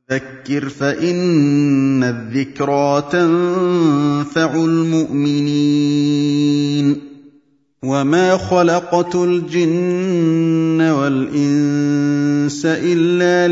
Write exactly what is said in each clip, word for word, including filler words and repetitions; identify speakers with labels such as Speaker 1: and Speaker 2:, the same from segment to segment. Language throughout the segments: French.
Speaker 1: ذكر فإن الذكرى تنفع المؤمنين وما خلقت الجن والإنس إلا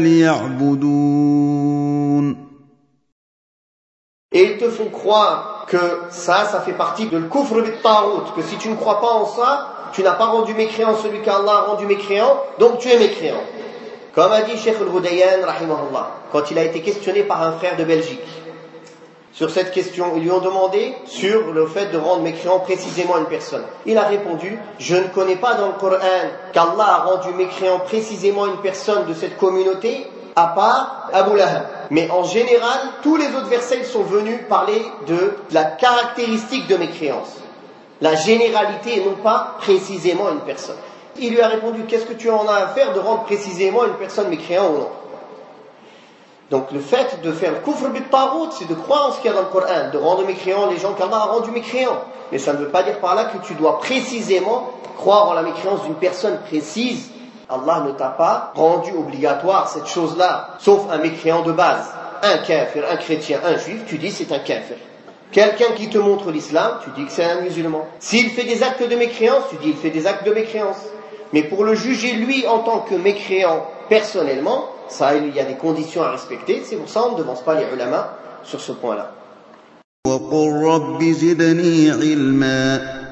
Speaker 1: ليعبدون.
Speaker 2: Et ils te font croire que ça, ça fait partie de l'kufr bit-taghut, que si tu ne crois pas en ça, tu n'as pas rendu mécréant celui qu'Allah a rendu mécréant, donc tu es mécréant. Comme a dit Cheikh Al-Ghudayyan, rahimahullah, quand il a été questionné par un frère de Belgique, sur cette question, ils lui ont demandé sur le fait de rendre mécréant précisément une personne. Il a répondu, je ne connais pas dans le Coran qu'Allah a rendu mécréant précisément une personne de cette communauté, à part Abu Lahab. Mais en général, tous les autres versets sont venus parler de la caractéristique de mécréance. La généralité et non pas précisément une personne. Il lui a répondu, qu'est-ce que tu en as à faire de rendre précisément une personne mécréant ou non? Donc le fait de faire le kufr bit-taghut, c'est de croire en ce qu'il y a dans le Coran, de rendre mécréants les gens qu'Allah a rendu mécréants. Mais ça ne veut pas dire par là que tu dois précisément croire en la mécréance d'une personne précise. Allah ne t'a pas rendu obligatoire cette chose-là, sauf un mécréant de base. Un kafir, un chrétien, un juif, tu dis c'est un kafir. Quelqu'un qui te montre l'islam, tu dis que c'est un musulman. S'il fait des actes de mécréance, tu dis il fait des actes de mécréance. Mais pour le juger lui en tant que mécréant personnellement, ça il y a des conditions à respecter, c'est pour ça on ne devance pas les ulama sur ce point-là.
Speaker 1: وَقُلْ رَبِّ زِدْنِي عِلْمًا